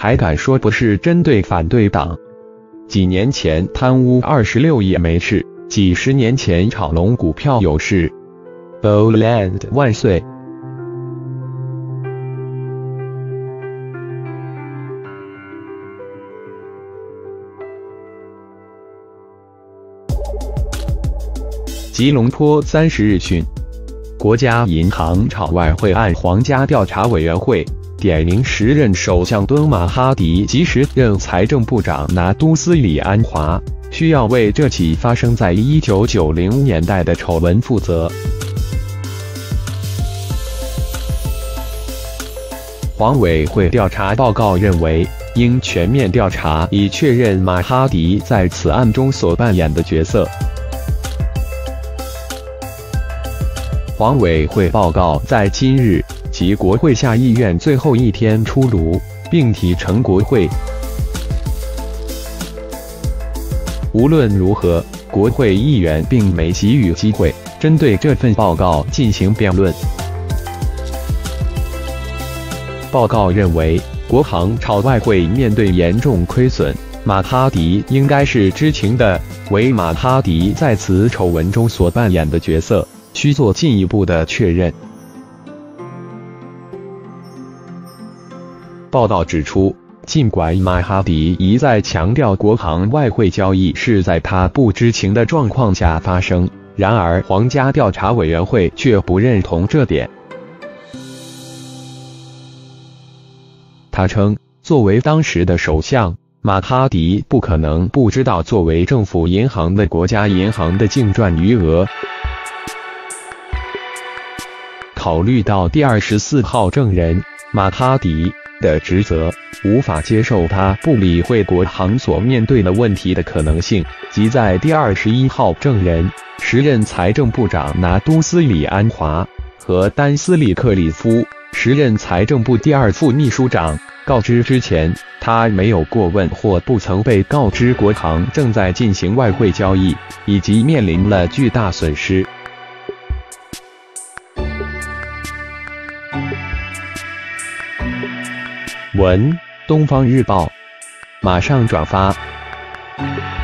还敢说不是针对反对党？几年前贪污26亿没事，几十年前炒龙股票有事。Bowland 万岁！吉隆坡30日讯，国家银行炒外汇案皇家调查委员会点名时任首相敦马哈迪及时任财政部长拿督斯里安华，需要为这起发生在1990年代的丑闻负责。黄委会调查报告认为，应全面调查以确认马哈迪在此案中所扮演的角色。黄委会报告在今日及国会下议院最后一天出炉，并提呈国会。无论如何，国会议员并没给予机会针对这份报告进行辩论。报告认为，国行炒外汇面对严重亏损，马哈迪应该是知情的，为马哈迪在此丑闻中所扮演的角色需做进一步的确认。报道指出，尽管马哈迪一再强调国行外汇交易是在他不知情的状况下发生，然而皇家调查委员会却不认同这点。他称，作为当时的首相，马哈迪不可能不知道作为政府银行的国家银行的净赚余额。考虑到第24号证人马哈迪的职责，无法接受他不理会国行所面对的问题的可能性，即在第21号证人时任财政部长拿督斯里安华和丹斯里克里夫时任财政部第2副秘书长告知之前，他没有过问或不曾被告知国行正在进行外汇交易，以及面临了巨大损失。文：东方日报，马上转发。